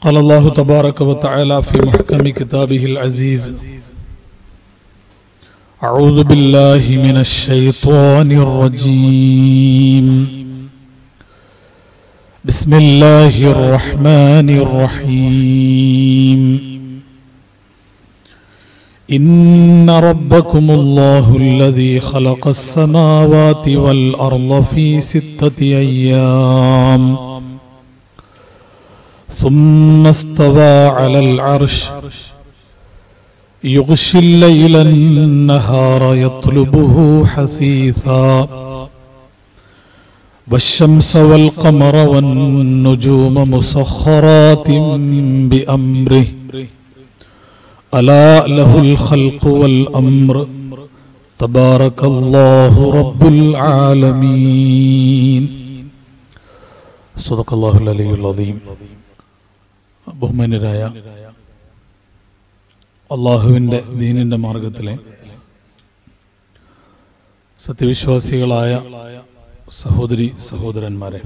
قال الله تبارك وتعالى في محكم كتابه العزيز: أعوذ بالله من الشيطان الرجيم. بسم الله الرحمن الرحيم. إن ربكم الله الذي خلق السماوات والأرض في 6 أيام ثم استوى على العرش يغشي الليل النهار يطلبه حثيثا والشمس والقمر والنجوم مسخرات بأمره ألا له الخلق والأمر تبارك الله رب العالمين. صدق الله العلي العظيم. ബഹുമാന്യരായ അള്ളാഹുവിൻ്റെ ദീനിൻ്റെ മാർഗത്തിലെ സത്യവിശ്വാസികളായ സഹോദരി സഹോദരന്മാരെ,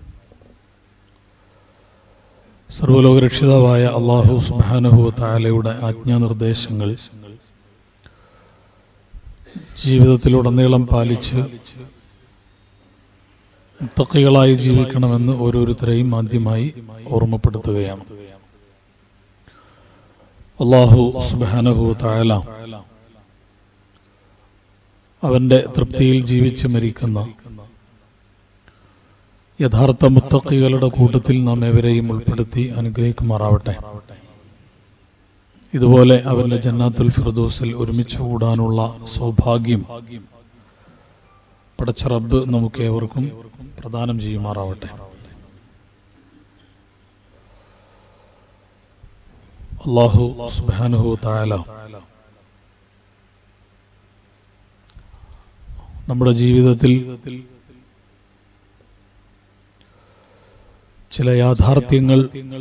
സർവ്വലോകരക്ഷിതാവായ അള്ളാഹു സുബ്ഹാനഹു വ തആലയുടെ ആജ്ഞാനിർദ്ദേശങ്ങൾ ജീവിതത്തിലുടനീളം പാലിച്ച് മുത്തഖികളായി ജീവിക്കണമെന്ന് ഓരോരുത്തരെയും ആദ്യമായി ഓർമ്മപ്പെടുത്തുകയാണ്. അല്ലാഹു സുബ്ഹാനഹു വ തആല അവന്റെ തൃപ്തിയിൽ ജീവിച്ച് മരിക്കുന്ന യഥാർത്ഥ മുത്തഖികളുടെ കൂട്ടത്തിൽ നാം ഏവരെയും ഉൾപ്പെടുത്തി അനുഗ്രഹിക്കുമാറാവട്ടെ. ഇതുപോലെ അവന്റെ ജന്നാത്തുൽ ഫിർദൗസിൽ ഒരുമിച്ച് കൂടാനുള്ള സൗഭാഗ്യം പടച്ച റബ്ബ് നമുക്ക് ഏവർക്കും പ്രദാനം ചെയ്യുമാറാവട്ടെ. അല്ലാഹു സുബ്ഹാനഹു വ തആല നമ്മുടെ ജീവിതത്തിൽ ചില യാഥാർത്ഥ്യങ്ങൾ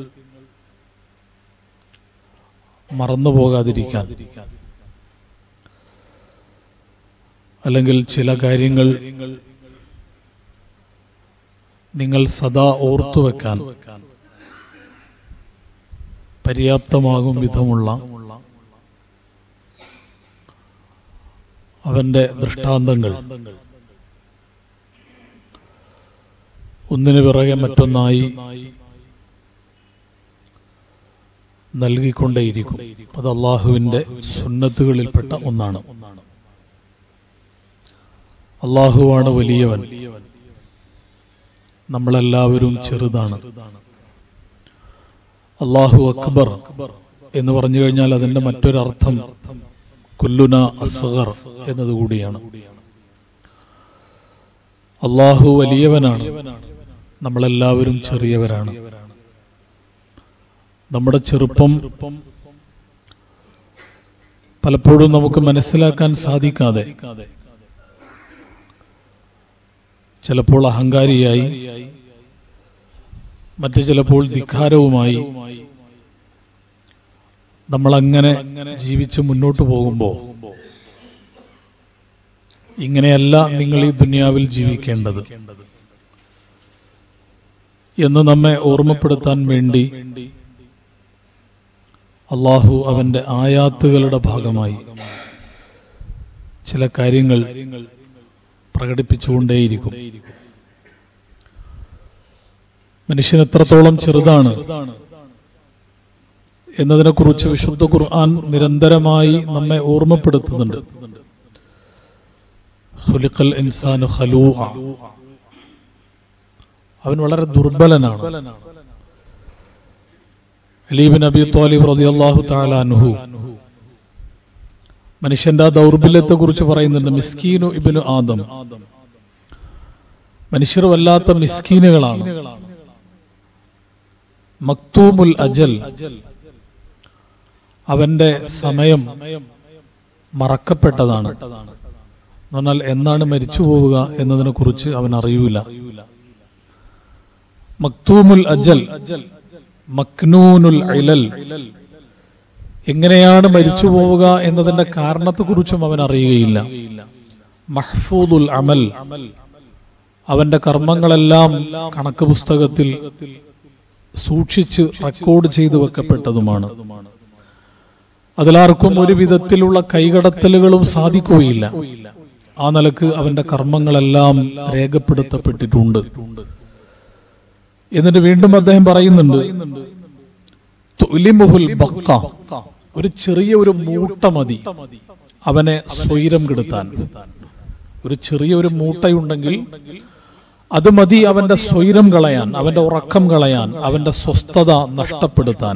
മറന്നുപോകാതിരിക്കാൻ, അല്ലെങ്കിൽ ചില കാര്യങ്ങൾ നിങ്ങൾ സദാ ഓർത്തുവെക്കാൻ പര്യാപ്തമാകും വിധമുള്ള അവന്റെ ദൃഷ്ടാന്തങ്ങൾ ഒന്നിനു പിറകെ മറ്റൊന്നായി നൽകിക്കൊണ്ടേയിരിക്കും. അത് അള്ളാഹുവിന്റെ സുന്നത്തുകളിൽപ്പെട്ട ഒന്നാണ്. അള്ളാഹുവാണ് വലിയവൻ, നമ്മളെല്ലാവരും ചെറുതാണ്. അല്ലാഹു അക്ബർ എന്ന് പറഞ്ഞു കഴിഞ്ഞാൽ അതിന്റെ മറ്റൊരർത്ഥം കുല്ലുന അസ്ഗർ എന്നതുകൂടിയാണ്. അല്ലാഹു വലിയവനാണ്, നമ്മളെല്ലാവരും ചെറിയവരാണ്. നമ്മുടെ ചെറുപ്പം പലപ്പോഴും നമുക്ക് മനസ്സിലാക്കാൻ സാധിക്കാതെ ചിലപ്പോൾ അഹങ്കാരിയായി, മറ്റു ചിലപ്പോൾ ധിക്കാരവുമായി നമ്മളങ്ങനെ ജീവിച്ച് മുന്നോട്ട് പോകുമ്പോൾ, ഇങ്ങനെയല്ല നിങ്ങൾ ഈ ദുനിയാവിൽ ജീവിക്കേണ്ടത് എന്ന് നമ്മെ ഓർമ്മപ്പെടുത്താൻ വേണ്ടി അള്ളാഹു അവന്റെ ആയാത്തുകളുടെ ഭാഗമായി ചില കാര്യങ്ങൾ പ്രകടിപ്പിച്ചുകൊണ്ടേയിരിക്കും. മനുഷ്യൻ എത്രത്തോളം ചെറുതാണ് എന്നതിനെക്കുറിച്ച് വിശുദ്ധ ഖുർആൻ നിരന്തരമായി നമ്മെ ഓർമ്മപ്പെടുത്തുന്നുണ്ട്. ഖുലിഖൽ ഇൻസാനു ഖലൂഅ, അവൻ വളരെ ദുർബലനാണ്. അലി ഇബ്നു അബീ ത്വാലിബ് റളിയല്ലാഹു തആല അൻഹു മനുഷ്യന്റെ ദൗർബല്യത്തെ കുറിച്ച് പറയുന്നുണ്ട്. മിസ്കീനു ഇബ്നു ആദം, മനുഷ്യർ വല്ലാത്ത മിസ്കീനുകളാണ്. മക്തൂമുൽ അജൽ, അവന്റെ സമയം മറക്കപ്പെട്ടതാണ്. എന്നാൽ എന്നാണ് മരിച്ചു പോവുക എന്നതിനെ കുറിച്ച് അവൻ അറിയൂല. മക്തൂമുൽ അജൽ, മക്നൂനുൽ ഇലൽ, എങ്ങനെയാണ് മരിച്ചു പോവുക എന്നതിന്റെ കാരണത്തെക്കുറിച്ചും അവൻ അറിയുകയില്ല. മഹ്ഫൂദുൽ അമൽ, അവന്റെ കർമ്മങ്ങളെല്ലാം കണക്ക് പുസ്തകത്തിൽ സൂക്ഷിച്ച് റെക്കോർഡ് ചെയ്തു വെക്കപ്പെട്ടതുമാണ്. അതിലാർക്കും ഒരു വിധത്തിലുള്ള കൈകടത്തലുകളും സാധിക്കുകയില്ല. ആ നിലക്ക് അവന്റെ കർമ്മങ്ങളെല്ലാം രേഖപ്പെടുത്തപ്പെട്ടിട്ടുണ്ട്. എന്നിട്ട് വീണ്ടും അദ്ദേഹം പറയുന്നുണ്ട്, തുലിമുഹുൽ ബഖ, ഒരു ചെറിയ ഒരു മൂട്ട മതി അവനെ സ്വൈരം കെടുത്താൻ. ഒരു ചെറിയ ഒരു മൂട്ടയുണ്ടെങ്കിൽ അത് മതി അവന്റെ സ്വൈരം കളയാൻ, അവന്റെ ഉറക്കം കളയാൻ, അവന്റെ സ്വസ്ഥത നഷ്ടപ്പെടുത്താൻ.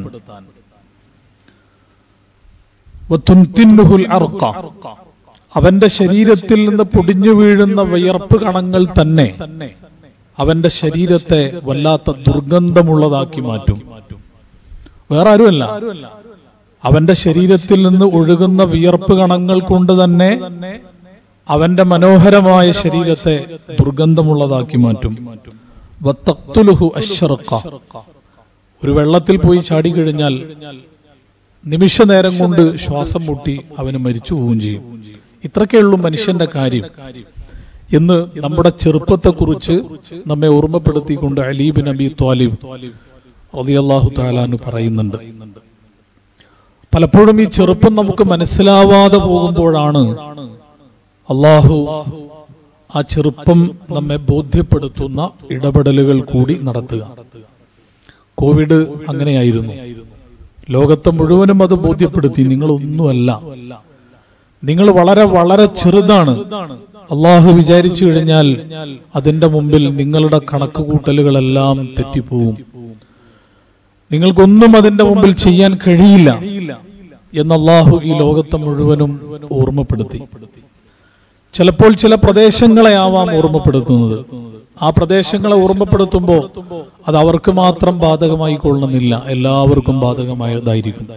അവന്റെ ശരീരത്തിൽ നിന്ന് പൊടിഞ്ഞു വീഴുന്ന വിയർപ്പ് കണങ്ങൾ തന്നെ അവന്റെ ശരീരത്തെ വല്ലാത്ത ദുർഗന്ധമുള്ളതാക്കി മാറ്റും. വേറെ ആരുമല്ല, അവന്റെ ശരീരത്തിൽ നിന്ന് ഒഴുകുന്ന വിയർപ്പ് കണങ്ങൾ കൊണ്ട് തന്നെ അവന്റെ മനോഹരമായ ശരീരത്തെ ദുർഗന്ധമുള്ളതാക്കി മാറ്റും. ഒരു വെള്ളത്തിൽ പോയി ചാടിക്കഴിഞ്ഞാൽ നിമിഷ നേരം കൊണ്ട് ശ്വാസം മുട്ടി അവന് മരിച്ചു പോവുകയും ചെയ്യും. ഇത്രയൊക്കെയുള്ളൂ മനുഷ്യന്റെ കാര്യം എന്ന് നമ്മുടെ ചെറുപ്പത്തെക്കുറിച്ച് നമ്മെ ഓർമ്മപ്പെടുത്തിക്കൊണ്ട് അലി ബിൻ അബി ത്വാലിബ് റളിയല്ലാഹു തആല അൻഹു പറയുന്നുണ്ട്. പലപ്പോഴും ഈ ചെറുപ്പം നമുക്ക് മനസ്സിലാവാതെ പോകുമ്പോഴാണ് അള്ളാഹു ആ ചെറുപ്പം നമ്മെ ബോധ്യപ്പെടുത്തുന്ന ഇടപെടലുകൾ കൂടി നടത്തുക. കോവിഡ് അങ്ങനെയായിരുന്നു. ലോകത്തെ മുഴുവനും അത് ബോധ്യപ്പെടുത്തി, നിങ്ങളൊന്നുമല്ല, നിങ്ങൾ വളരെ വളരെ ചെറുതാണ്. അള്ളാഹു വിചാരിച്ചു കഴിഞ്ഞാൽ അതിന്റെ മുമ്പിൽ നിങ്ങളുടെ കണക്കുകൂട്ടലുകളെല്ലാം തെറ്റിപ്പോവും. നിങ്ങൾക്കൊന്നും അതിന്റെ മുമ്പിൽ ചെയ്യാൻ കഴിയില്ല എന്ന് അള്ളാഹു ഈ ലോകത്തെ മുഴുവനും ഓർമ്മപ്പെടുത്തി. ചിലപ്പോൾ ചില പ്രദേശങ്ങളെ ആവാം ഓർമ്മപ്പെടുത്തുന്നത്. ആ പ്രദേശങ്ങളെ ഓർമ്മപ്പെടുത്തുമ്പോൾ അത് അവർക്ക് മാത്രം ബാധകമായി കൊള്ളുന്നില്ല, എല്ലാവർക്കും ബാധകമായതായിരിക്കും.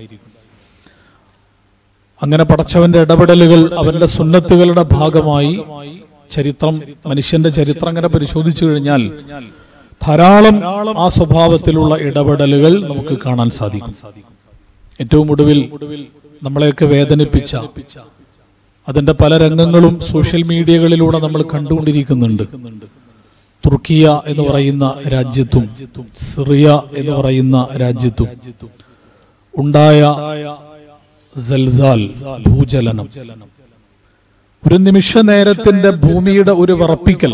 അങ്ങനെ പടച്ചവന്റെ ഇടപെടലുകൾ, അവന്റെ സുന്നത്തുകളുടെ ഭാഗമായി ചരിത്രം, മനുഷ്യന്റെ ചരിത്രം അങ്ങനെ പരിശോധിച്ചു കഴിഞ്ഞാൽ ധാരാളം ആ സ്വഭാവത്തിലുള്ള ഇടപെടലുകൾ നമുക്ക് കാണാൻ സാധിക്കും. ഏറ്റവും ഒടുവിൽ നമ്മളെയൊക്കെ വേദനിപ്പിച്ച അതിന്റെ പല രംഗങ്ങളും സോഷ്യൽ മീഡിയകളിലൂടെ നമ്മൾ കണ്ടുകൊണ്ടിരിക്കുന്നുണ്ട്. തുർക്കിയ എന്ന് പറയുന്ന രാജ്യത്തും സിറിയ എന്ന് പറയുന്ന രാജ്യത്തും ഉണ്ടായ സൽസാൽ, ഭൂചലനം, ഒരു നിമിഷ നേരത്തിന്റെ ഭൂമിയുടെ ഒരു വിറപ്പിക്കൽ.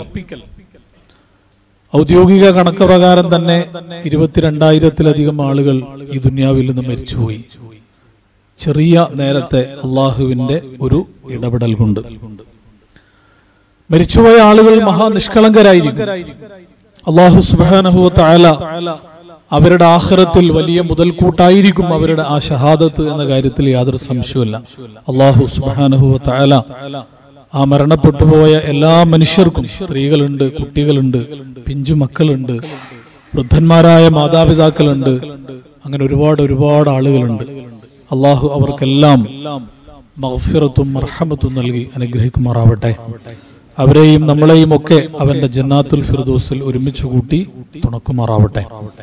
ഔദ്യോഗിക കണക്ക് പ്രകാരം തന്നെ 22,000-ത്തിലധികം ആളുകൾ ഈ ദുനിയാവിൽ നിന്ന് മരിച്ചുപോയി. ചെറിയ നേരത്തെ അള്ളാഹുവിന്റെ ഒരു ഇടപെടൽ കൊണ്ട്. മരിച്ചുപോയ ആളുകൾ മഹാനിഷ്കളങ്കരായിരിക്കും. അള്ളാഹു സുബ്ഹാനഹു വ തആല അവരുടെ ആഖിറത്തിൽ വലിയ മുതൽക്കൂട്ടായിരിക്കും അവരുടെ ആ ഷഹാദത്ത് എന്ന കാര്യത്തിൽ യാതൊരു സംശയവുമില്ല. അള്ളാഹു സുബ്ഹാനഹു വ തആല ആ മരണപ്പെട്ടു പോയ എല്ലാ മനുഷ്യർക്കും, സ്ത്രീകളുണ്ട്, കുട്ടികളുണ്ട്, പിഞ്ചു മക്കളുണ്ട്, വൃദ്ധന്മാരായ മാതാപിതാക്കളുണ്ട്, അങ്ങനെ ഒരുപാട് ഒരുപാട് ആളുകളുണ്ട്. അള്ളാഹു അവർക്കെല്ലാം മഗ്ഫിറത്തും മർഹമത്തും നൽകി അനുഗ്രഹിക്കുമാറാവട്ടെ. അവരെയും നമ്മളെയും ഒക്കെ അവന്റെ ജന്നാത്തുൽ ഫിർദൗസിൽ ഒരുമിച്ച് കൂട്ടി തുണക്കുമാറാവട്ടെ.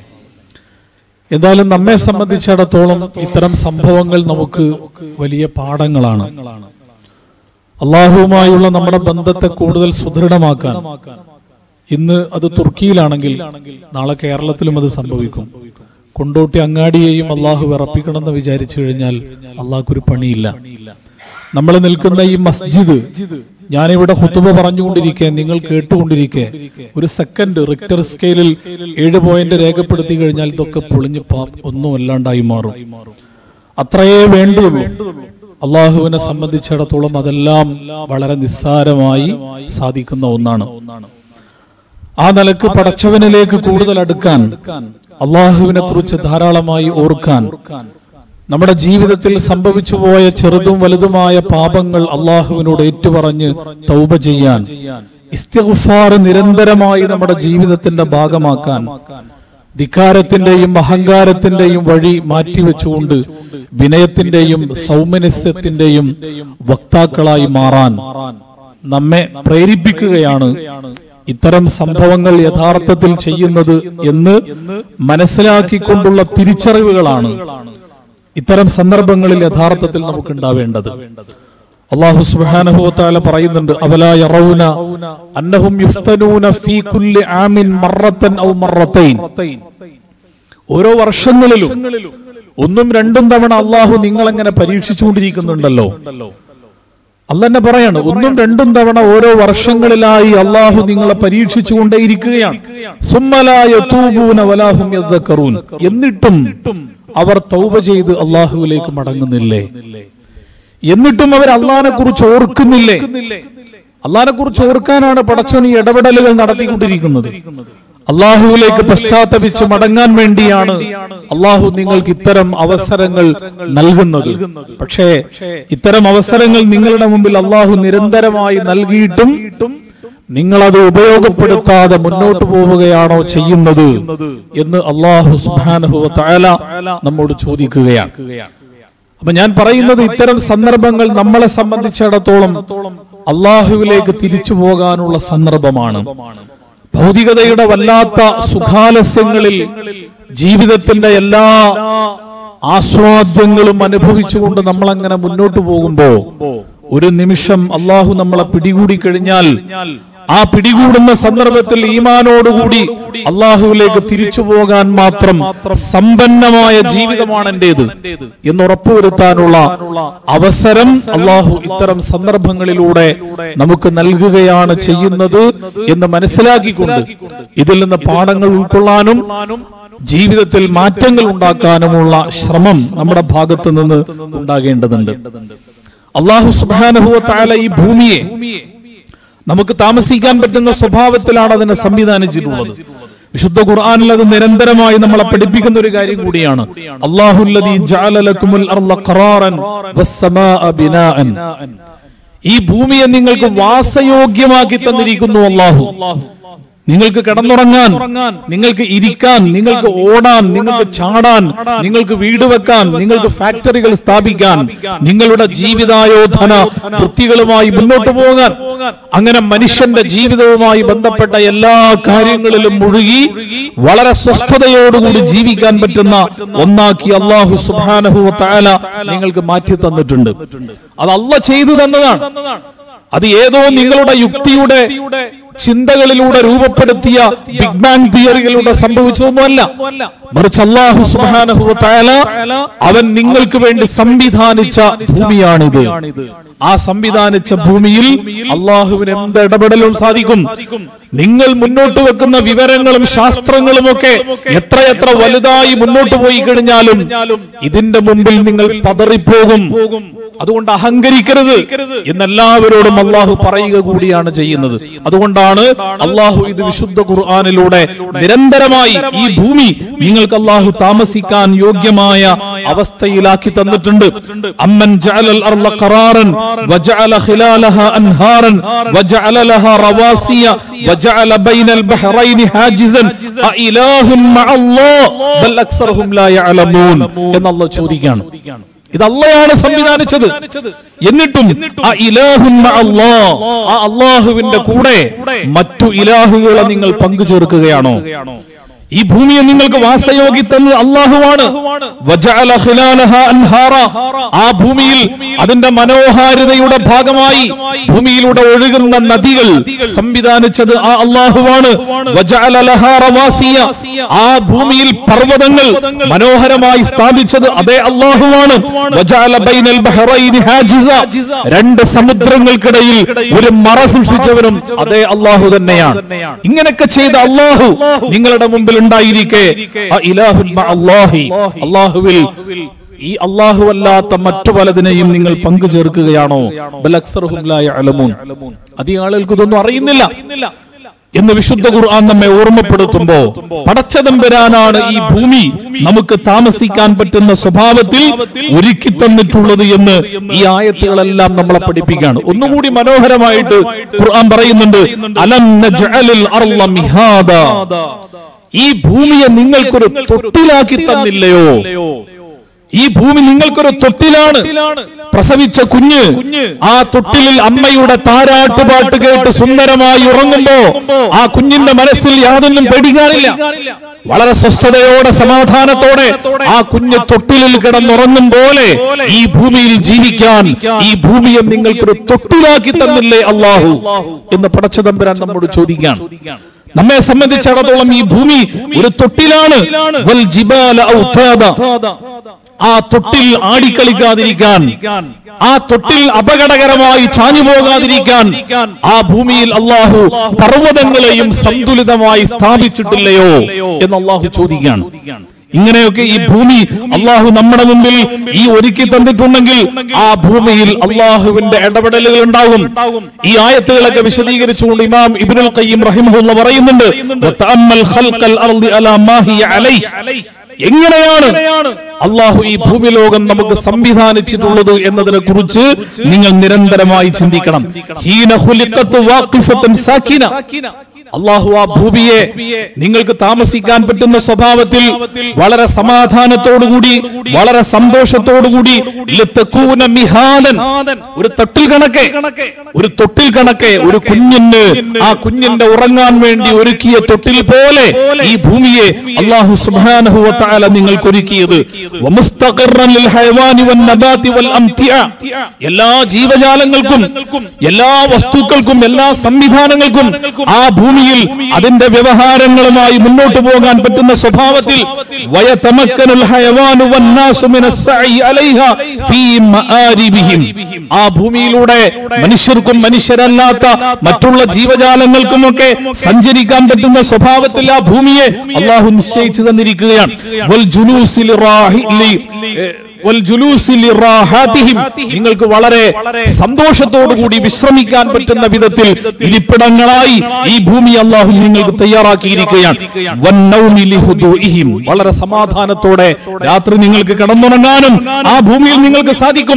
എന്തായാലും നമ്മെ സംബന്ധിച്ചിടത്തോളം ഇത്തരം സംഭവങ്ങൾ നമുക്ക് വലിയ പാഠങ്ങളാണ്. അള്ളാഹുവുമായുള്ള നമ്മുടെ ബന്ധത്തെ കൂടുതൽ സുദൃഢമാക്കാൻ, ഇന്ന് അത് തുർക്കിയിലാണെങ്കിൽ നാളെ കേരളത്തിലും അത് സംഭവിക്കും. കൊണ്ടോട്ടി അങ്ങാടിയെയും അള്ളാഹു വിറപ്പിക്കണമെന്ന് വിചാരിച്ചു കഴിഞ്ഞാൽ അള്ളാഹ്ക്കൊരു പണിയില്ല. നമ്മൾ നിൽക്കുന്ന ഈ മസ്ജിദ്, ഞാനിവിടെ ഖുതുബ പറഞ്ഞുകൊണ്ടിരിക്കെ, നിങ്ങൾ കേട്ടുകൊണ്ടിരിക്കെ, ഒരു സെക്കൻഡ് റിക്ടർ സ്കെയിലിൽ 7 പോയിന്റ് രേഖപ്പെടുത്തി കഴിഞ്ഞാൽ ഇതൊക്കെ പൊളിഞ്ഞ് ഒന്നും അല്ലാണ്ടായി മാറും. അത്രയേ വേണ്ടുള്ളൂ. അള്ളാഹുവിനെ സംബന്ധിച്ചിടത്തോളം അതെല്ലാം വളരെ നിസ്സാരമായി സാധിക്കുന്ന ഒന്നാണ്. ആ നിലക്ക് പടച്ചവനിലേക്ക് കൂടുതൽ അടുക്കാൻ, അള്ളാഹുവിനെ കുറിച്ച് ധാരാളമായി ഓർക്കാൻ, നമ്മുടെ ജീവിതത്തിൽ സംഭവിച്ചു പോയ ചെറുതും വലുതുമായ പാപങ്ങൾ അള്ളാഹുവിനോട് ഏറ്റുപറഞ്ഞ് തൗബ ചെയ്യാൻ, ഇസ്തിഗ്ഫാർ നിരന്തരമായി നമ്മുടെ ജീവിതത്തിന്റെ ഭാഗമാക്കാൻ, ധിക്കാരത്തിന്റെയും അഹങ്കാരത്തിന്റെയും വഴി മാറ്റിവെച്ചുകൊണ്ട് വിനയത്തിന്റെയും സൗമനസ്യത്തിന്റെയും വക്താക്കളായി മാറാൻ നമ്മെ പ്രേരിപ്പിക്കുകയാണ് ഇത്തരം സംഭവങ്ങൾ യഥാർത്ഥത്തിൽ ചെയ്യുന്നത് എന്ന് മനസ്സിലാക്കിക്കൊണ്ടുള്ള തിരിച്ചറിവുകളാണ് ഇത്തരം സന്ദർഭങ്ങളിൽ യഥാർത്ഥത്തിൽ നമുക്ക് ഉണ്ടാവേണ്ടത്. അല്ലാഹു സുബ്ഹാനഹു വ തആല പറയുന്നുണ്ട്, അവലാ യറൗന അന്നഹും യുഫ്തനൂന ഫീ കുല്ലി ആമിൻ മറത്തൻ ഔ മറത്തൈൻ. ഓരോ വർഷങ്ങളിലും ഒന്നും രണ്ടും തവണ അള്ളാഹു നിങ്ങളെങ്ങനെ പരീക്ഷിച്ചുകൊണ്ടിരിക്കുന്നുണ്ടല്ലോ. അള്ളാഹ് തന്നെ പറയാണ്, ഒന്നും രണ്ടും തവണ ഓരോ വർഷങ്ങളിലായി അള്ളാഹു നിങ്ങളെ പരീക്ഷിച്ചുകൊണ്ടേയിരിക്കുകയാണ്. എന്നിട്ടും അവർ തൗബ ചെയ്ത് അള്ളാഹുവിലേക്ക് മടങ്ങുന്നില്ലേ? എന്നിട്ടും അവർ അള്ളാഹിനെ കുറിച്ച് ഓർക്കുന്നില്ലേ? അള്ളാഹിനെ കുറിച്ച് ഓർക്കാനാണ് പടച്ചോൻ ഈ ഇടപെടലുകൾ നടത്തിക്കൊണ്ടിരിക്കുന്നത്. അള്ളാഹുവിലേക്ക് പശ്ചാത്തപിച്ച് മടങ്ങാൻ വേണ്ടിയാണ് അള്ളാഹു നിങ്ങൾക്ക് ഇത്തരം അവസരങ്ങൾ നൽകുന്നത്. പക്ഷേ ഇത്തരം അവസരങ്ങൾ നിങ്ങളുടെ മുമ്പിൽ അള്ളാഹു നിരന്തരമായി നൽകിയിട്ടും നിങ്ങളത് ഉപയോഗപ്പെടുത്താതെ മുന്നോട്ട് പോവുകയാണോ ചെയ്യുന്നത് എന്ന് അള്ളാഹു സുബ്ഹാനഹു വ തആല നമ്മോട് ചോദിക്കുകയാണ്. അപ്പൊ ഞാൻ പറയുന്നത്, ഇത്തരം സന്ദർഭങ്ങൾ നമ്മളെ സംബന്ധിച്ചിടത്തോളം അള്ളാഹുവിലേക്ക് തിരിച്ചു പോകാനുള്ള സന്ദർഭമാണ്. ഭൗതികതയുടെ വല്ലാത്ത സുഖാലസ്യങ്ങളിൽ ജീവിതത്തിന്റെ എല്ലാ ആസ്വാദ്യങ്ങളും അനുഭവിച്ചുകൊണ്ട് നമ്മളങ്ങനെ മുന്നോട്ട് പോകുമ്പോ ഒരു നിമിഷം അള്ളാഹു നമ്മളെ പിടികൂടി കഴിഞ്ഞാൽ ആ പിടികൂടുന്ന സന്ദർഭത്തിൽ ഈമാനോടുകൂടി അള്ളാഹുവിലേക്ക് തിരിച്ചു പോകാൻ മാത്രം സമ്പന്നമായ ജീവിതമാണ് എന്റേത് എന്ന് ഉറപ്പുവരുത്താനുള്ള അവസരം അള്ളാഹു ഇത്തരം സന്ദർഭങ്ങളിലൂടെ നമുക്ക് നൽകുകയാണ് ചെയ്യുന്നത് എന്ന് മനസ്സിലാക്കിക്കൊണ്ട് ഇതിൽ നിന്ന് പാഠങ്ങൾ ഉൾക്കൊള്ളാനും ജീവിതത്തിൽ മാറ്റങ്ങൾ ഉണ്ടാക്കാനുമുള്ള ശ്രമം നമ്മുടെ ഭാഗത്ത് നിന്ന് ഉണ്ടാകേണ്ടതുണ്ട്. അല്ലാഹു സുബ്ഹാനഹു വ തആല ഈ ഭൂമിയെ നമുക്ക് താമസിക്കാൻ പറ്റുന്ന സ്വഭാവത്തിലാണ് അതിനെ സംവിധാനിച്ചിട്ടുള്ളത്. വിശുദ്ധ ഖുർആനിൽ അത് നിരന്തരമായി നമ്മളെ പഠിപ്പിക്കുന്ന ഒരു കാര്യം കൂടിയാണ്. അല്ലാഹുല്ലദീ ജഅല ലക്കുമുൽ അർള ഖറാറൻ വസ്സമാഅ ബിനാഅൻ. ഈ ഭൂമിയെ നിങ്ങൾക്ക് വാസയോഗ്യമാക്കി തന്നിരിക്കുന്നു അല്ലാഹു. നിങ്ങൾക്ക് കിടന്നുറങ്ങാൻ, നിങ്ങൾക്ക് ഇരിക്കാൻ, നിങ്ങൾക്ക് ഓടാൻ, നിങ്ങൾക്ക് ചാടാൻ, നിങ്ങൾക്ക് വീട് വെക്കാൻ, നിങ്ങൾക്ക് ഫാക്ടറികൾ സ്ഥാപിക്കാൻ, നിങ്ങളുടെ ജീവിതായോധന വൃത്തികളുമായി മുന്നോട്ട് പോകാൻ, അങ്ങനെ മനുഷ്യന്റെ ജീവിതവുമായി ബന്ധപ്പെട്ട എല്ലാ കാര്യങ്ങളിലും മുഴുകി വളരെ സ്വസ്ഥതയോടുകൂടി ജീവിക്കാൻ പറ്റുന്ന ഒന്നാക്കി അല്ലാഹു സുബ്ഹാനഹു വ തആല നിങ്ങൾക്ക് മാറ്റി തന്നിട്ടുണ്ട്. അത് അല്ലാഹ് ചെയ്തു തന്നതാണ്. അത് ഏതോ നിങ്ങളുടെ യുക്തിയുടെ ചിന്തകളിലൂടെ രൂപപ്പെടുത്തിയ ബിഗ് ബാങ് തിയറികളിലൂടെ സംഭവിച്ചതൊന്നുമല്ല. മറിച്ച് അല്ലാഹു സുബ്ഹാനഹു വ തആല അവൻ നിങ്ങൾക്ക് വേണ്ടി സംവിധാനിച്ച ഭൂമിയാണിത്. ആ സംവിധാനിച്ച ഭൂമിയിൽ അള്ളാഹുവിന് എന്ത് ഇടപെടലും സാധിക്കും. നിങ്ങൾ മുന്നോട്ട് വെക്കുന്ന വിവരങ്ങളും ശാസ്ത്രങ്ങളും ഒക്കെ എത്രയെത്ര വലുതായി മുന്നോട്ട് പോയി കഴിഞ്ഞാലും ഇതിന്റെ മുമ്പിൽ നിങ്ങൾ പതറിപ്പോകും. അതുകൊണ്ട് അഹങ്കരിക്കരുത് എന്നെല്ലാവരോടും അള്ളാഹു പറയുക കൂടിയാണ് ചെയ്യുന്നത്. അതുകൊണ്ടാണ് അള്ളാഹു ഇത് വിശുദ്ധ ഖുർആനിലൂടെ നിരന്തരമായി ഈ ഭൂമി നിങ്ങൾക്ക് അള്ളാഹു താമസിക്കാൻ യോഗ്യമായ അവസ്ഥയിലാക്കി തന്നിട്ടുണ്ട്. അമ്മൻ ജഅലൽ അർള ഖറാറൻ വജഅല ഖിലാലഹാ അൻഹാറൻ വജഅല ലഹാ റവാസിയ വജഅല ബൈനൽ ബഹ്റൈനി ഹാജിസൻ അഇലാഹുൻ മഅല്ലാഹ് ബൽ അക്സറുഹും ലാ യഅലമൂൻ എന്ന് അല്ലാഹു ചോദിക്കുകയാണ്. ഇത് അള്ളയാണ് സംവിധാനിച്ചത്. എന്നിട്ടും ആ ഇലാഹുൻ മഅല്ലാഹ്, ആ അല്ലാഹുവിന്റെ കൂടെ മറ്റു ഇലാഹുകളെ നിങ്ങൾ പങ്കു ചേർക്കുകയാണോ? ഈ ഭൂമിയെ നിങ്ങൾക്ക് വാസയോഗ്യം തന്നത് അല്ലാഹുവാണ്. വജഅല ഖിലാലഹാ അൻഹാറ, ആ ഭൂമിയിൽ അതിന്റെ മനോഹാരിതയുടെ ഭാഗമായി ഭൂമിയിലൂടെ ഒഴുകുന്ന നദികൾ സംവിധാനിച്ചത് ആ അല്ലാഹുവാണ്. വജഅല ലഹാ റവാസിയ, ആ ഭൂമിയിൽ പർവ്വതങ്ങൾ മനോഹരമായി സ്ഥാപിച്ചത് അതേ അല്ലാഹുവാണ്. വജഅല ബൈനൽ ബഹ്റൈനി ഹാജിസ, രണ്ട് സമുദ്രങ്ങൾക്കിടയിൽ ഒരു മറ സൃഷ്ടിച്ചവരും അതേ അല്ലാഹു തന്നെയാണ്. ഇങ്ങനെയൊക്കെ ചെയ്ത അല്ലാഹു നിങ്ങളുടെ മുമ്പിൽ ഉണ്ടായിരിക്കെ അല്ലാഹുവിൽ ഈ അല്ലാഹു അല്ലാത്ത മറ്റു പലതിനെയും നിങ്ങൾ പങ്കു ചേർക്കുകയാണോ? ബൽ അക്സറുഹും ലാ യഅലമൂൻ, അധികം ആളുകൾക്ക് ഇതൊന്നും അറിയുന്നില്ല എന്ന് വിശുദ്ധ ഖുർആൻ നമ്മെ ഓർമ്മപ്പെടുത്തുമ്പോ പടച്ചതമ്പുരാനാണ് ഈ ഭൂമി നമുക്ക് താമസിക്കാൻ പറ്റുന്ന സ്വഭാവത്തിൽ ഒരുക്കി തന്നിട്ടുള്ളത് എന്ന് ഈ ആയത്തുകളെല്ലാം നമ്മളെ പഠിപ്പിക്കുകയാണ്. ഒന്നുകൂടി മനോഹരമായിട്ട് ഖുർആൻ പറയുന്നുണ്ട്, അലം നജ്അലിൽ അർള മിഹാദ, ഈ ഭൂമിയെ നിങ്ങൾക്കൊരു തൊട്ടിലാക്കി തന്നില്ലയോ? ഈ ഭൂമി നിങ്ങൾക്കൊരു തൊട്ടിലാണ്. പ്രസവിച്ച കുഞ്ഞ് ആ തൊട്ടിലിൽ അമ്മയുടെ താരാട്ടുപാട്ട് കേട്ട് സുന്ദരമായി ഉറങ്ങുമ്പോ ആ കുഞ്ഞിന്റെ മനസ്സിൽ യാതൊന്നും പേടിക്കാനില്ല. വളരെ സ്വസ്ഥതയോടെ സമാധാനത്തോടെ ആ കുഞ്ഞ് തൊട്ടിലിൽ കിടന്നുറങ്ങും പോലെ ഈ ഭൂമിയിൽ ജീവിക്കാൻ ഈ ഭൂമിയെ നിങ്ങൾക്കൊരു തൊട്ടിലാക്കി തന്നില്ലേ അല്ലാഹു എന്ന് പടച്ചതമ്പുരാൻ നമ്മോട് ചോദിക്കുകയാണ്. നമ്മെ സംബന്ധിച്ചിടത്തോളം ഈ ഭൂമി ഒരു തൊട്ടിലാണ്. വൽ ജിബാല ഔതാദ, ആ തൊട്ടിൽ ആടിക്കളിക്കാതിരിക്കാൻ, ആ തൊട്ടിൽ അപകടകരമായി ചാഞ്ഞു പോകാതിരിക്കാൻ ആ ഭൂമിയിൽ അള്ളാഹു പർവ്വതങ്ങളെയും സന്തുലിതമായി സ്ഥാപിച്ചിട്ടില്ലയോ എന്ന് അള്ളാഹു ചോദിക്കുകയാണ്. ഇങ്ങനെയൊക്കെ ഈ ഭൂമി അള്ളാഹു നമ്മുടെ മുമ്പിൽ ഈ ഒരുക്കി തന്നിട്ടുണ്ടെങ്കിൽ ആ ഭൂമിയിൽ അള്ളാഹുവിന്റെ ഇടപെടലുകൾ ഉണ്ടാകും. ഈ ആയത്തുകളൊക്കെ വിശദീകരിച്ചുകൊണ്ട് ഇമാം ഇബ്നുൽ ഖയ്യിം റഹിമഹുല്ലാഹ് പറയുന്നുണ്ട്, വതഅമ്മൽ ഖൽഖൽ അർളി അലാ മാ ഹിയ അലൈഹി, എങ്ങനെയാണ് അള്ളാഹു ഈ ഭൂമി ലോകം നമുക്ക് സംവിധാനിച്ചിട്ടുള്ളത് എന്നതിനെ കുറിച്ച് നിങ്ങൾ നിരന്തരമായി ചിന്തിക്കണം. ഹീന ഖുലിഖത് വാഖിഫതൻ സാകിന, അള്ളാഹു ആ ഭൂമിയെ നിങ്ങൾക്ക് താമസിക്കാൻ പറ്റുന്ന സ്വഭാവത്തിൽ വളരെ സമാധാനത്തോടുകൂടി വളരെ സന്തോഷത്തോടുകൂടി ഒരു തൊട്ടിൽ കണക്കെ ഒരു കുഞ്ഞിന് ആ കുഞ്ഞിന്റെ ഉറങ്ങാൻ വേണ്ടി ഒരുക്കിയ തൊട്ടിൽ പോലെ ഈ ഭൂമിയെ അള്ളാഹു സുബ്ഹാനഹു വ തആല നിങ്ങൾക്ക് ഒരുക്കിയത്. എല്ലാ ജീവജാലങ്ങൾക്കും എല്ലാ വസ്തുക്കൾക്കും എല്ലാ സംവിധാനങ്ങൾക്കും ആ ഭൂമി അതിന്റെ വ്യവഹാരങ്ങളുമായി മുന്നോട്ട് പോകാൻ പറ്റുന്ന സ്വഭാവത്തിൽ ആ ഭൂമിയിലൂടെ മനുഷ്യർക്കും മനുഷ്യരല്ലാത്ത മറ്റുള്ള ജീവജാലങ്ങൾക്കുമൊക്കെ സഞ്ചരിക്കാൻ പറ്റുന്ന സ്വഭാവത്തിൽ ആ ഭൂമിയെ അള്ളാഹു നിശ്ചയിച്ചു തന്നിരിക്കുകയാണ്. നിങ്ങൾക്ക് വളരെ സന്തോഷത്തോടുകൂടി വിശ്രമിക്കാൻ പറ്റുന്ന വിധത്തിൽ ഇരിപ്പിടങ്ങളായി ഈ ഭൂമി അള്ളാഹു നിങ്ങൾക്ക് തയ്യാറാക്കിയിരിക്കുകയാണ്. വളരെ സമാധാനത്തോടെ രാത്രി നിങ്ങൾക്ക് കിടന്നുറങ്ങാനും ആ ഭൂമിയിൽ നിങ്ങൾക്ക് സാധിക്കും.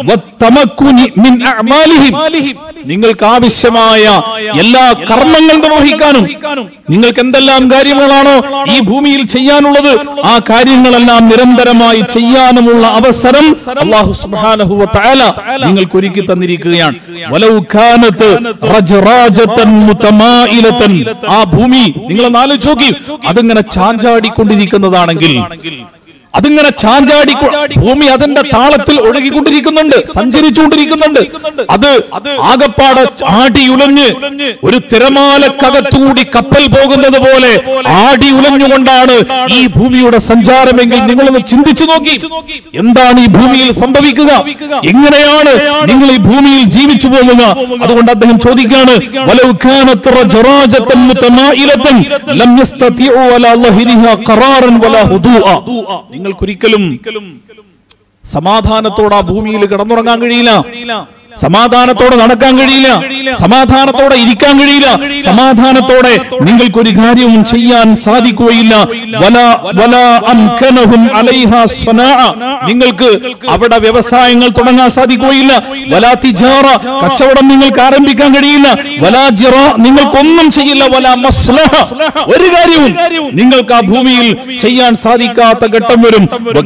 നിങ്ങൾക്ക് ആവശ്യമായ എല്ലാ കർമ്മങ്ങൾ നിർവഹിക്കാനും നിങ്ങൾക്ക് എന്തെല്ലാം കാര്യങ്ങളാണോ ഈ ഭൂമിയിൽ ചെയ്യാനുള്ളത് ആ കാര്യങ്ങളെല്ലാം നിരന്തരമായി ചെയ്യാനുമുള്ള അവസരം അല്ലാഹു സുബ്ഹാനഹു വ തആല നിങ്ങൾക്ക് ഒരുക്കി തന്നിരിക്കുകയാണ്. വലൗ കാനത് റജ്റാജതൻ മുതമായിലതൻ, ആ ഭൂമി നിങ്ങൾ ആലോചിച്ച് നോക്കി, അതിങ്ങനെ ചാഞ്ചാടിക്കൊണ്ടിരിക്കുന്നതാണെങ്കിൽ, അതിങ്ങനെ ഭൂമി അതിന്റെ താളത്തിൽ ഒഴുകിക്കൊണ്ടിരിക്കുന്നുണ്ട്, സഞ്ചരിച്ചുകൊണ്ടിരിക്കുന്നുണ്ട്. അത് ആകപ്പാടെ ആടിയുലഞ്ഞ് ഒരു തിരമാലക്കകത്തുകൂടി കപ്പൽ പോകുന്നത് പോലെ ആടിയുലഞ്ഞുകൊണ്ടാണ് ഈ ഭൂമിയുടെ സഞ്ചാരമെങ്കിൽ നിങ്ങളൊന്ന് ചിന്തിച്ചു നോക്കി, എന്താണ് ഈ ഭൂമിയിൽ സംഭവിക്കുക? എങ്ങനെയാണ് നിങ്ങൾ ഈ ഭൂമിയിൽ ജീവിച്ചു പോകുക? അതുകൊണ്ട് അദ്ദേഹം ചോദിക്കുകയാണ്, വലൗ കാനത് റജ്റാജതൻ മുതമായിലതൻ ലം യസ്തതിഉ വലാ ലഹരിഹാ ഖറാറൻ വലാ ഹുദൂഅ. നിങ്ങൾക്കൊരിക്കലും സമാധാനത്തോടെ ആ ഭൂമിയിൽ കിടന്നുറങ്ങാൻ കഴിയില്ല, സമാധാനത്തോടെ നടക്കാൻ കഴിയില്ല, സമാധാനത്തോടെ ഇരിക്കാൻ കഴിയില്ല, സമാധാനത്തോടെ നിങ്ങൾക്കൊരു കാര്യവും ചെയ്യാൻ സാധിക്കുകയില്ല. നിങ്ങൾക്ക് അവിടെ വ്യവസായങ്ങൾ തുടങ്ങാൻ സാധിക്കുകയില്ല. കച്ചവടം നിങ്ങൾക്ക് ആരംഭിക്കാൻ കഴിയില്ല. നിങ്ങൾക്കൊന്നും ചെയ്യില്ല. ഒരു കാര്യവും നിങ്ങൾക്ക് ആ ഭൂമിയിൽ ചെയ്യാൻ സാധിക്കാത്ത ഘട്ടം വരും.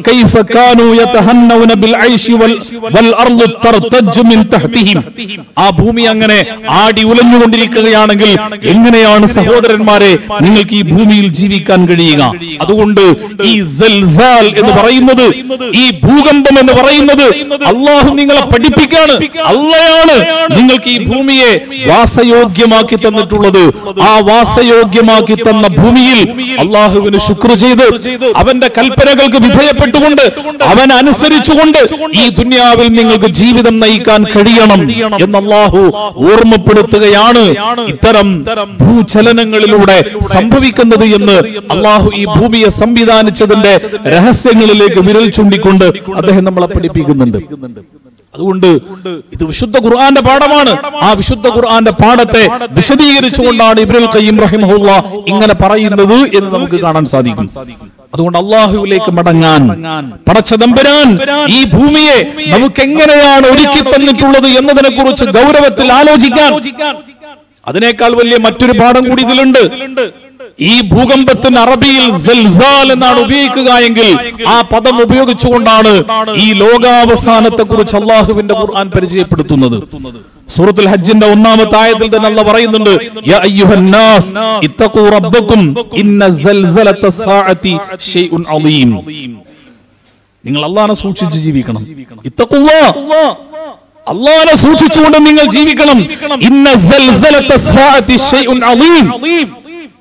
ആ ഭൂമി അങ്ങനെ ആടി ഉലഞ്ഞുകൊണ്ടിരിക്കുകയാണെങ്കിൽ എങ്ങനെയാണ് സഹോദരന്മാരെ നിങ്ങൾക്ക് ഈ ഭൂമിയിൽ ജീവിക്കാൻ കഴിയുക? അതുകൊണ്ട് ഈ സൽസാൽ എന്ന് പറയുന്നത്, ഈ ഭൂകമ്പം എന്ന് പറയുന്നത് അള്ളാഹു നിങ്ങളെ പഠിപ്പിക്കാണ്. അള്ളയാണ് നിങ്ങൾക്ക് ഈ ഭൂമിയെ വാസയോഗ്യമാക്കി തന്നിട്ടുള്ളത്. ആ വാസയോഗ്യമാക്കി തന്ന ഭൂമിയിൽ അള്ളാഹുവിന് ശുക്ർ ചെയ്ത് അവന്റെ കൽപ്പനകൾക്ക് വിധേയപ്പെട്ടുകൊണ്ട് അവൻ അനുസരിച്ചുകൊണ്ട് ഈ ദുനിയാവിൽ നിങ്ങൾക്ക് ജീവിതം നയിക്കാൻ കഴിയണം എന്ന് അല്ലാഹു ഓർമ്മപ്പെടുത്തുകയാണ്. ഇത്തരം ഭൂചലനങ്ങളിലൂടെ സംഭവിക്കുന്നത് എന്ന് അല്ലാഹു ഈ ഭൂമിയെ സംവിധാനിച്ചതിന്റെ രഹസ്യങ്ങളിലേക്ക് വിരൽ ചൂണ്ടിക്കൊണ്ട് അദ്ദേഹം നമ്മളെ പഠിപ്പിക്കുന്നുണ്ട്. അതുകൊണ്ട് ഇത് വിശുദ്ധ ഖുർആന്റെ പാഠമാണ്. ആ വിശുദ്ധ ഖുർആന്റെ പാഠത്തെ വിശദീകരിച്ചുകൊണ്ടാണ് ഇബ്നുൽ ഖയ്യിം റഹിമഹുല്ലാഹ് ഇങ്ങനെ പറയുന്നത് എന്ന് നമുക്ക് കാണാൻ സാധിക്കും. അതുകൊണ്ട് അള്ളാഹുവിലേക്ക് മടങ്ങാൻ, പടച്ച തമ്പുരാൻ ഈ ഭൂമിയെ നമുക്ക് എങ്ങനെയാണ് ഒരുക്കി തന്നിട്ടുള്ളത് എന്നതിനെ കുറിച്ച് ഗൗരവത്തിൽ ആലോചിക്കാൻ, അതിനേക്കാൾ വലിയ മറ്റൊരു പാഠം കൂടി ഇതിലുണ്ട്. ഈ ഭൂകമ്പത്തിന് അറബിയിൽ സൽസാൽ എന്നാണ് ഉപയോഗിക്കുക എങ്കിൽ ആ പദം ഉപയോഗിച്ചുകൊണ്ടാണ് ഈ ലോകാവസാനത്തെ കുറിച്ച് അള്ളാഹുവിന്റെ ഖുർആൻ പരിചയപ്പെടുത്തുന്നത്. സൂറത്തുൽ ഹജ്ജിന്റെ 1-ാമത്തെ ആയത്തിൽ തന്നെ അല്ലാഹു പറയുന്നുണ്ട്, യാ അയ്യുഹന്നാസ് ഇത്തഖൂ റബ്ബക്കും ഇന്ന സൽസലത്തസ് സാഅതി ശൈഉൻ അളീം. നിങ്ങൾ അല്ലാഹനെ സൂക്ഷിച്ച് ജീവിക്കണം. ഇത്തഖുല്ലാഹ്, അല്ലാഹനെ സൂക്ഷിച്ചുകൊണ്ട് നിങ്ങൾ ജീവിക്കണം. ഇന്ന സൽസലത്തസ് സാഅതി ശൈഉൻ അളീം.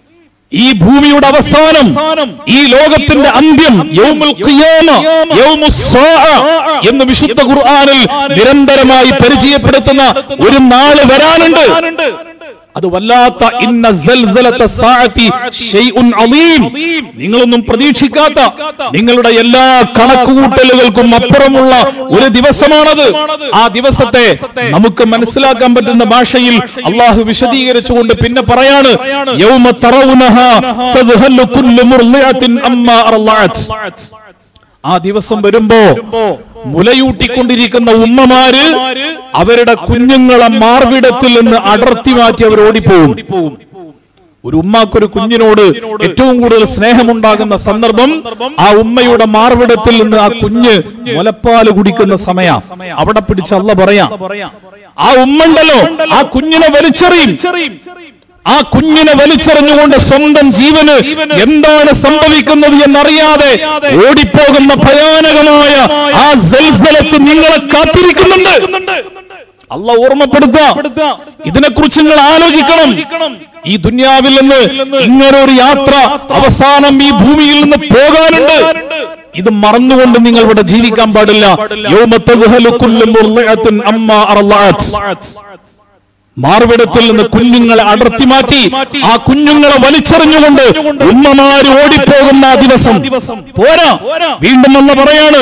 ഈ ഭൂമിയുടെ അവസാനം, ഈ ലോകത്തിന്റെ അന്ത്യം, യൗമുൽ ഖിയാമ, യൗമുസ് സാഅ എന്ന് വിശുദ്ധ ഖുർആനിൽ നിരന്തരമായി പരിചയപ്പെടുത്തുന്ന ഒരു നാള് വരാനുണ്ട്. അത് വല്ലാത്ത ഇന്ന സൽസലത സാഅതി ശൈഉൻ അളീം, നിങ്ങളൊന്നും പ്രതീക്ഷിക്കാത്ത, നിങ്ങളുടെ എല്ലാ കണക്കുകൂട്ടലുകൾക്കും അപ്പുറമുള്ള ഒരു ദിവസമാണത്. ആ ദിവസത്തെ നമുക്ക് മനസ്സിലാക്കാൻ പറ്റുന്ന ഭാഷയിൽ അല്ലാഹു വിശദീകരിച്ചുകൊണ്ട് പിന്നെ പറയാണ്, യൗമ തറൗനഹാ തദ്ഹലു കുല്ലു മുർളിഅത്തിൻ അമ്മാ അർളഅത്. ആ ദിവസം വരുമ്പോ മുലയൂട്ടിക്കൊണ്ടിരിക്കുന്ന ഉമ്മമാര് അവരുടെ കുഞ്ഞുങ്ങളെ മാർവിടത്തിൽ നിന്ന് അടർത്തി മാറ്റി അവർ ഓടിപ്പോകും. ഒരു ഉമ്മാക്കൊരു കുഞ്ഞിനോട് ഏറ്റവും കൂടുതൽ സ്നേഹമുണ്ടാകുന്ന സന്ദർഭം ആ ഉമ്മയുടെ മാർവിടത്തിൽ നിന്ന് ആ കുഞ്ഞ് മുലപ്പാല് കുടിക്കുന്ന സമയം. അവിടെ പിടിച്ച് അല്ലാഹു പറയാം, ആ ഉമ്മണ്ടല്ലോ ആ കുഞ്ഞിനെ വലിച്ചെറിയും. ആ കുഞ്ഞിനെ വലിച്ചെറിഞ്ഞുകൊണ്ട് സ്വന്തം ജീവന് എന്താണ് സംഭവിക്കുന്നത് എന്നറിയാതെ ഓടിപ്പോകുന്ന ഭയാനകമായ ആ സൽസലത്ത് നിങ്ങളെ കാത്തിരിക്കുന്നുണ്ട്. അല്ലാഹു ഓർമ്മപ്പെടുത്തുക, ഇതിനെക്കുറിച്ച് നിങ്ങൾ ആലോചിക്കണം. ഈ ദുനിയാവിൽ നിന്ന് ഇങ്ങനൊരു യാത്ര അവസാനം ഈ ഭൂമിയിൽ നിന്ന് പോകാനുണ്ട്. ഇത് മറന്നുകൊണ്ട് നിങ്ങൾ ഇവിടെ ജീവിക്കാൻ പാടില്ല. യൗമ തദ്ഹലു കുല്ലു മുർളിഅത്തിൻ അമ്മാ അർളഅത്. മാർവിടത്തിൽ നിന്ന് കുഞ്ഞുങ്ങളെ അടർത്തി മാറ്റി ആ കുഞ്ഞുങ്ങളെ വലിച്ചെറിഞ്ഞുകൊണ്ട് ഉമ്മമാര് ഓടിപ്പോകുന്ന ആ ദിവസം പോരാ. വീണ്ടും എന്ന് പറയാണ്,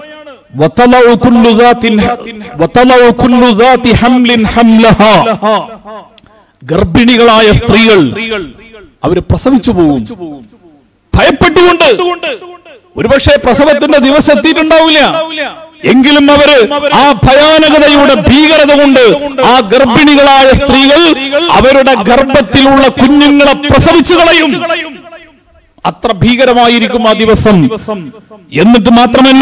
ഗർഭിണികളായ സ്ത്രീകൾ അവര് പ്രസവിച്ചു പോകും ഭയപ്പെട്ടുകൊണ്ട്. ഒരുപക്ഷെ പ്രസവത്തിന്റെ ദിവസം എത്തിയിട്ടുണ്ടാവില്ല, എങ്കിലും അവര് ആ ഭയാനകതയുടെ ഭീകരത കൊണ്ട് ആ ഗർഭിണികളായ സ്ത്രീകൾ അവരുടെ ഗർഭത്തിലുള്ള കുഞ്ഞുങ്ങളെ പ്രസവിച്ചു കളയും. അത്ര ഭീകരമായിരിക്കും ആ ദിവസം. എന്നിട്ട് മാത്രമല്ല,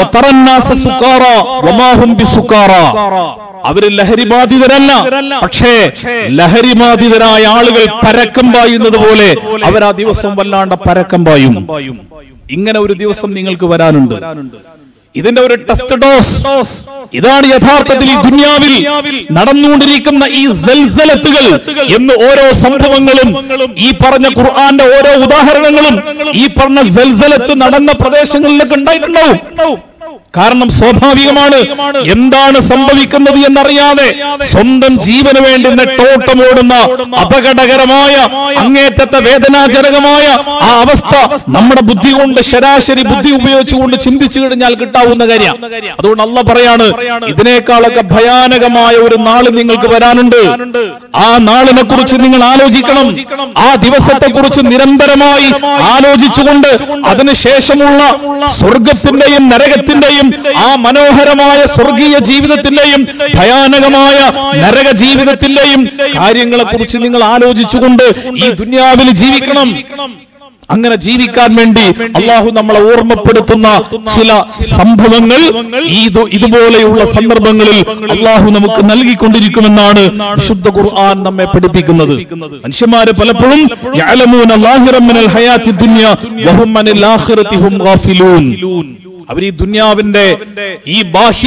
അവര് ലഹരി ബാധിതരല്ല, പക്ഷേ ലഹരി ബാധിതരായ ആളുകൾ പരക്കം പായുന്നത് പോലെ അവർ ആ ദിവസം വല്ലാണ്ട് പരക്കം പായും. ഇങ്ങനെ ഒരു ദിവസം നിങ്ങൾക്ക് വരാനുണ്ട്. ഇതിന്റെ ഒരു ടെസ്റ്റ് ഡോസ് ഇതാണ് യഥാർത്ഥത്തിൽ ഈ ദുനിയാവിൽ നടന്നുകൊണ്ടിരിക്കുന്ന ഈ സൽസലത്തുകൾ എന്ന് ഓരോ സംഭവങ്ങളും, ഈ പറഞ്ഞ ഖുർആന്റെ ഓരോ ഉദാഹരണങ്ങളും ഈ പറഞ്ഞ സൽസലത്ത് നടന്ന പ്രദേശങ്ങളിലൊക്കെ ഉണ്ടായിട്ടുണ്ടാവും. കാരണം സ്വാഭാവികമാണ്, എന്താണ് സംഭവിക്കുന്നത് എന്നറിയാതെ സ്വന്തം ജീവന് വേണ്ടി നെട്ടോട്ടമോടുന്ന അപകടകരമായ അങ്ങേറ്റത്തെ വേദനാജനകമായ ആ അവസ്ഥ നമ്മുടെ ബുദ്ധി കൊണ്ട്, ശരാശരി ബുദ്ധി ഉപയോഗിച്ചുകൊണ്ട് ചിന്തിച്ചു കഴിഞ്ഞാൽ കിട്ടാവുന്ന കാര്യം. അതുകൊണ്ട് അല്ലാഹു പറയാണ്, ഇതിനേക്കാളൊക്കെ ഭയാനകമായ ഒരു നാള് നിങ്ങൾക്ക് വരാനുണ്ട്. ആ നാളിനെ കുറിച്ച് നിങ്ങൾ ആലോചിക്കണം. ആ ദിവസത്തെ കുറിച്ച് നിരന്തരമായി ആലോചിച്ചുകൊണ്ട് അതിനുശേഷമുള്ള സ്വർഗത്തിന്റെയും നരകത്തിന്റെയും ആ മനോഹരമായ സ്വർഗീയ ജീവിതത്തിന്റെയും ഭയാനകമായ നരക ജീവിതത്തിന്റെയും കാര്യങ്ങളെ കുറിച്ച് നിങ്ങൾ ആലോചിച്ചുകൊണ്ട് ഈ ദുനിയാവിൽ ജീവിക്കണം. അങ്ങനെ ജീവിക്കാൻ വേണ്ടി അല്ലാഹു നമ്മളെ ഓർമ്മപ്പെടുത്തുന്ന ചില സംഭവങ്ങൾ ഇതുപോലെയുള്ള സന്ദർഭങ്ങളിൽ അല്ലാഹു നമുക്ക് നൽകിക്കൊണ്ടിരിക്കുമെന്നാണ് വിശുദ്ധ ഖുർആൻ നമ്മെ പഠിപ്പിക്കുന്നത്. മനുഷ്യന്മാര് പലപ്പോഴും യഅലമൂന ളാഹിറൻ മിനൽ ഹയാത്തി ദുനിയ വഹും അനിൽ ആഖിറതി ഹും ഗാഫിലൂൻ. അവർ ഈ ദുനിയാവിന്റെ ഈ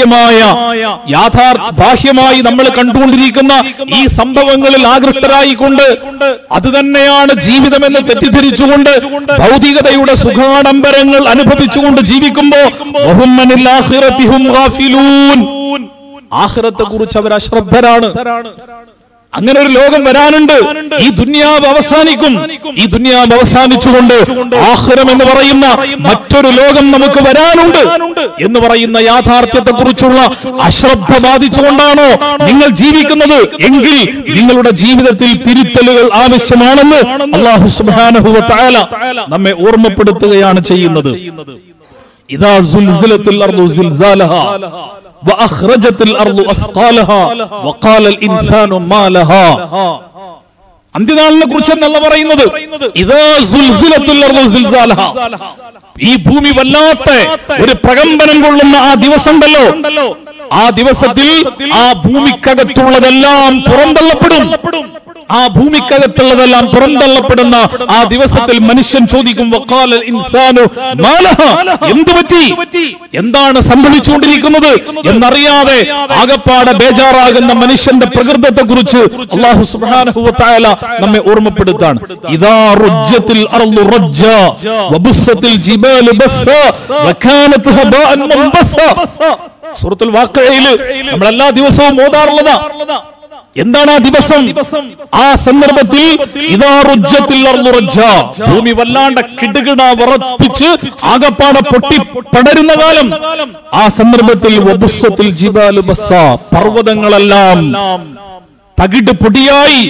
ബാഹ്യമായി നമ്മൾ കണ്ടുകൊണ്ടിരിക്കുന്ന ഈ സംഭവങ്ങളിൽ ആകൃഷ്ടരായിക്കൊണ്ട് അത് തന്നെയാണ് ജീവിതമെന്ന് തെറ്റിദ്ധരിച്ചുകൊണ്ട് ഭൗതികതയുടെ സുഖാഡംബരങ്ങൾ അനുഭവിച്ചുകൊണ്ട് ജീവിക്കുമ്പോ വഹും അനിൽ ആഖിറതി ഹും ഗാഫിലൂൻ, ആഖിറത്തെ കുറിച്ച് അവർ അശ്രദ്ധരാണ്. അങ്ങനെ ഒരു ലോകം വരാനുണ്ട്. ഈ ദുനിയാവ് അവസാനിക്കും. ഈ ദുനിയാവ് അവസാനിച്ചുകൊണ്ട് ആഖിറം എന്ന് പറയുന്ന മറ്റൊരു ലോകം നമുക്ക് വരാനുണ്ട് എന്ന് പറയുന്ന യാഥാർത്ഥ്യത്തെ കുറിച്ചുള്ള അശ്രദ്ധ ബാധിച്ചുകൊണ്ടാണോ നിങ്ങൾ ജീവിക്കുന്നത് എങ്കിൽ നിങ്ങളുടെ ജീവിതത്തിൽ തിരുത്തലുകൾ ആവശ്യമാണെന്ന് അല്ലാഹു സുബ്ഹാനഹു വ തആല നമ്മെ ഓർമ്മപ്പെടുത്തുകയാണ് ചെയ്യുന്നത്. ഇദാ സുൽസിലത്തുൽ അർദു സിൽസാലഹാ വഅഖ്റജത്തുൽ അർദു അസ്ഖാലഹാ വഖാലൽ ഇൻസാനു മാ ലഹാ. അന്ത്യനാളിനെ കുറിച്ച് എന്നല്ല പറയുന്നത്. ഇദാ സുൽസിലത്തുൽ അർദു സിൽസാലഹാ, ഈ ഭൂമി വല്ലാത്ത ഒരു പ്രകമ്പനം കൊള്ളുന്ന ആ ദിവസമുണ്ടല്ലോ, ആ ദിവസത്തിൽ ആ ഭൂമിക്കകത്തുള്ളതെല്ലാം പുറന്തള്ളപ്പെടും. ആ ഭൂമിക്കകത്തുള്ളതെല്ലാം പുറന്തള്ളപ്പെടുന്ന ആ ദിവസത്തിൽ മനുഷ്യൻ ചോദിക്കും വഖാലൽ ഇൻസാനു മാലഹ, എന്തു പറ്റി, എന്താണ് സംഭവിച്ചുകൊണ്ടിരിക്കുന്നത് എന്നറിയാതെ ആകപ്പാടെ ബേജാറാകുന്ന മനുഷ്യന്റെ പ്രകൃതത്തെ കുറിച്ച് അല്ലാഹു സുബ്ഹാനഹു വ തആല നമ്മെ ഓർമ്മപ്പെടുത്താണ്. ഇദാ റുജ്ജത്തിൽ അർളു റജ്ജ വബുസ്സത്തിൽ ജിബാലു ബസ്സ വകാനത് ഹബാഅൻ മുൻബസ്സ. സൂറത്തുൽ വാഖിഅയിൽ നമ്മൾ എല്ലാ ദിവസവും ഓതാറുള്ളതാ. എന്താണ് ആ ദിവസം? ആ സന്ദർഭത്തിൽ ഇദാ റുജ്ജത്തിൽ അർളു റജ്ജ, ഭൂമി വല്ലാണ്ട് കിടുകിട വിറപ്പിച്ച് ആകപ്പാടെ പൊട്ടി പടരുന്ന കാലം. ആ സന്ദർഭത്തിൽ വബുസ്സത്തിൽ ജിബാലു ബസ്സ, പർവ്വതങ്ങളെല്ലാം തകിട് പൊടിയായി,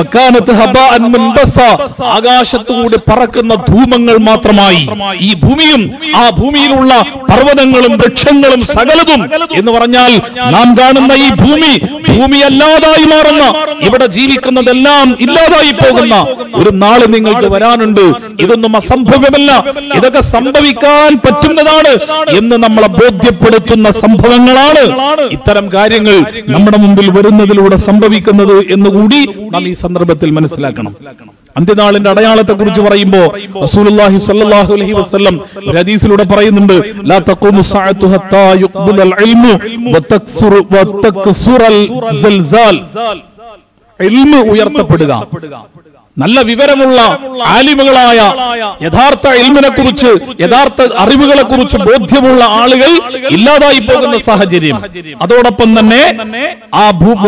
ആകാശത്തുകൂടി പറക്കുന്ന ധൂമങ്ങൾ മാത്രമായി. ഈ ഭൂമിയും ആ ഭൂമിയിലുള്ള പർവ്വതങ്ങളും വൃക്ഷങ്ങളും സകലതും എന്ന് പറഞ്ഞാൽ നാം കാണുന്ന ഈ ഭൂമി അല്ലാതായി മാറുന്ന, ഇവിടെ ജീവിക്കുന്നതെല്ലാം ഇല്ലാതായി പോകുന്ന ഒരു നാള് നിങ്ങൾക്ക് വരാനുണ്ട്. ഇതൊന്നും അസംഭവ്യമല്ല, ഇതൊക്കെ സംഭവിക്കാൻ പറ്റുന്നതാണ് എന്ന് നമ്മളെ ബോധ്യപ്പെടുത്തുന്ന സംഭവങ്ങളാണ് ഇത്തരം കാര്യങ്ങൾ നമ്മുടെ മുമ്പിൽ വരുന്നതിലൂടെ സംഭവിക്കുന്നത് എന്നുകൂടി നാം ഈ സന്ദർഭത്തിൽ മനസ്സിലാക്കണം. അന്ത്യനാളിന്റെ അടയാളത്തെ കുറിച്ച് പറയുമ്പോൾ റസൂലുള്ളാഹി സ്വല്ലല്ലാഹു അലൈഹി വസല്ലം ഒരു ഹദീസിലൂടെ പറയുന്നുണ്ട്, ലാ തഖൂമു സഅതു ഹത്താ യുഖ്ബലൽ ഇൽമു വതക്സുറൽ സൽസാൽ. ഇൽമു ഉയർത്തപ്പെടുക, നല്ല വിവരമുള്ള ആലിമുകളായ യഥാർത്ഥ ഇൽമിനെ കുറിച്ച്, യഥാർത്ഥ അറിവുകളെ കുറിച്ച് ബോധ്യമുള്ള ആളുകൾ ഇല്ലാതായി പോകുന്ന സാഹചര്യം. അതോടൊപ്പം തന്നെ ആ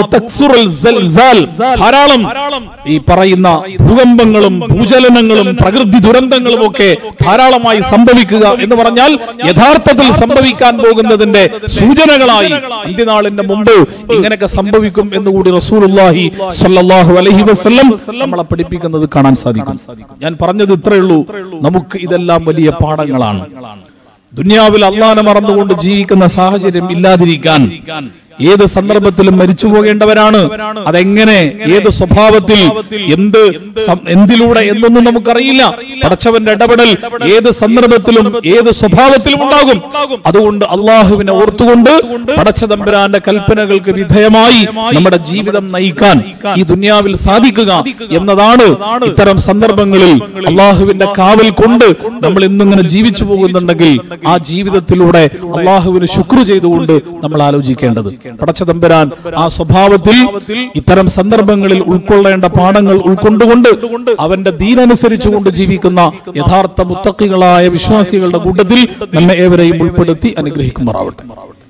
ധാരാളം ഈ പറയുന്ന ഭൂകമ്പങ്ങളും ഭൂചലനങ്ങളും പ്രകൃതി ദുരന്തങ്ങളും ഒക്കെ ധാരാളമായി സംഭവിക്കുക എന്ന് പറഞ്ഞാൽ യഥാർത്ഥത്തിൽ സംഭവിക്കാൻ പോകുന്നതിന്റെ സൂചനകളായി അന്ത്യനാളിന്റെ മുമ്പ് ഇങ്ങനെയൊക്കെ സംഭവിക്കും എന്നുകൂടി റസൂലുള്ളാഹി സ്വല്ലല്ലാഹു അലൈഹി വസല്ലം നമ്മളെ പഠിപ്പിക്കുന്നത് കാണാൻ സാധിക്കും. ഞാൻ പറഞ്ഞത് ഇത്രയേ ഉള്ളൂ, നമുക്ക് ഇതെല്ലാം വലിയ പാഠങ്ങളാണ്. ദുനിയാവിൽ അല്ലാഹനെ മറന്നുകൊണ്ട് ജീവിക്കുന്ന സാഹചര്യം ഇല്ലാതിരിക്കാൻ ഏത് സന്ദർഭത്തിലും മരിച്ചു പോകേണ്ടവരാണ്. അതെങ്ങനെ, ഏത് സ്വഭാവത്തിൽ, എന്തിലൂടെ എന്നൊന്നും നമുക്കറിയില്ല. പടച്ചവന്റെ ഇടപെടൽ ഏത് സന്ദർഭത്തിലും ഏത് സ്വഭാവത്തിലും ഉണ്ടാകും. അതുകൊണ്ട് അള്ളാഹുവിനെ ഓർത്തുകൊണ്ട് പടച്ചതമ്പുരാന്റെ കൽപ്പനകൾക്ക് വിധേയമായി നമ്മുടെ ജീവിതം നയിക്കാൻ ഈ ദുനിയാവിൽ സാധിക്കുക എന്നതാണ് ഇത്തരം സന്ദർഭങ്ങളിൽ അള്ളാഹുവിന്റെ കാവൽ കൊണ്ട് നമ്മൾ ഇന്നിങ്ങനെ ജീവിച്ചു പോകുന്നുണ്ടെങ്കിൽ ആ ജീവിതത്തിലൂടെ അള്ളാഹുവിന് ശുക്ർ ചെയ്തുകൊണ്ട് നമ്മൾ ആലോചിക്കേണ്ടത്. പടച്ചതമ്പുരാൻ ആ സ്വഭാവത്തിൽ ഇത്തരം സന്ദർഭങ്ങളിൽ ഉൾക്കൊള്ളേണ്ട പാഠങ്ങൾ ഉൾക്കൊണ്ടുകൊണ്ട് അവന്റെ ദീനനുസരിച്ചുകൊണ്ട് ജീവിക്കുന്ന യഥാർത്ഥ മുത്തഖികളായ വിശ്വാസികളുടെ കൂട്ടത്തിൽ നമ്മെ ഏവരെയും ഉൾപ്പെടുത്തി അനുഗ്രഹിക്കുമാറാവട്ടെ.